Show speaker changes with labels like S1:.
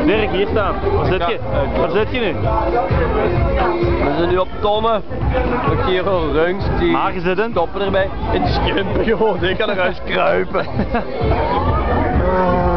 S1: Dirk, hier staan. Waar zit je? Waar zit je nu?
S2: We zijn nu op tonnen. Ik zie hier een rungs.
S1: Maar je zit in?
S2: Stoppen erbij. Het is krimpen gewoon, ik kan eruit kruipen.